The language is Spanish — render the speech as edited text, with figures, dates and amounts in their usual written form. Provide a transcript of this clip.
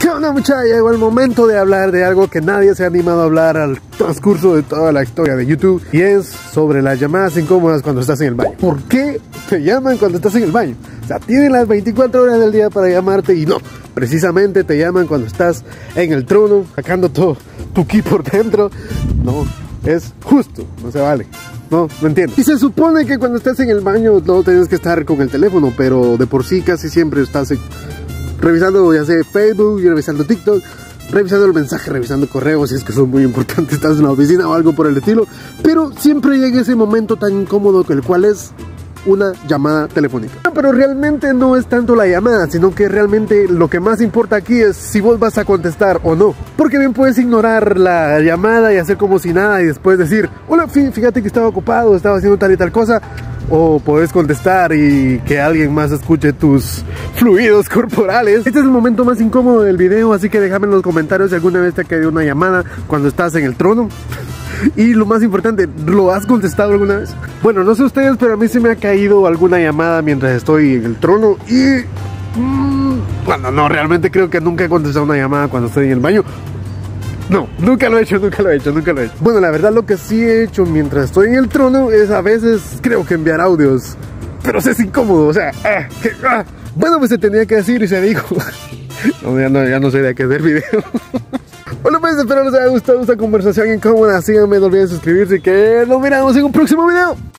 ¿Qué onda, muchacha? Llegó el momento de hablar de algo que nadie se ha animado a hablar al transcurso de toda la historia de YouTube, y es sobre las llamadas incómodas cuando estás en el baño. ¿Por qué te llaman cuando estás en el baño? O sea, tienen las 24 horas del día para llamarte y no, precisamente te llaman cuando estás en el trono, sacando todo tu ki por dentro. No, es justo, no se vale. No entiendo. Y se supone que cuando estás en el baño no tienes que estar con el teléfono, pero de por sí casi siempre estás revisando ya sea Facebook, revisando TikTok, revisando el mensaje, revisando correos, si es que son muy importantes, estás en la oficina o algo por el estilo. Pero siempre llega ese momento tan incómodo, que el cual es una llamada telefónica. Pero realmente no es tanto la llamada, sino que realmente lo que más importa aquí es si vos vas a contestar o no. Porque bien puedes ignorar la llamada y hacer como si nada y después decir: hola, fíjate que estaba ocupado, estaba haciendo tal y tal cosa. O podés contestar y que alguien más escuche tus fluidos corporales. Este es el momento más incómodo del video, así que déjame en los comentarios si alguna vez te ha caído una llamada cuando estás en el trono. Y lo más importante, ¿lo has contestado alguna vez? Bueno, no sé ustedes, pero a mí se me ha caído alguna llamada mientras estoy en el trono. Y bueno, no, realmente creo que nunca he contestado una llamada cuando estoy en el baño. No, nunca lo he hecho. Bueno, la verdad, lo que sí he hecho mientras estoy en el trono es a veces, creo que enviar audios. Pero es incómodo, o sea, bueno, pues se tenía que decir y se dijo. No, ya no sé de qué hacer video. Bueno, pues espero les haya gustado esta conversación incómoda. Síganme, no olviden suscribirse y que nos miramos en un próximo video.